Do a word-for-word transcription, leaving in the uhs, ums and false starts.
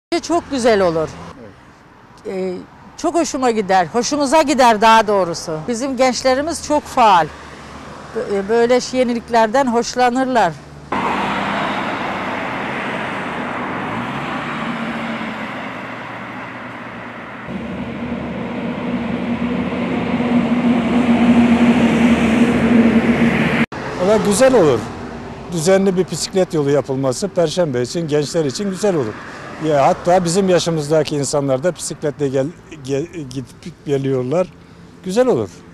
Çok güzel olur. Ee, çok hoşuma gider, hoşumuza gider daha doğrusu. Bizim gençlerimiz çok faal. Böyle yeniliklerden hoşlanırlar. Valla güzel olur. Düzenli bir bisiklet yolu yapılması Perşembe için, gençler için güzel olur. Ya hatta bizim yaşımızdaki insanlar da bisikletle gel, gel, gidip geliyorlar. Güzel olur.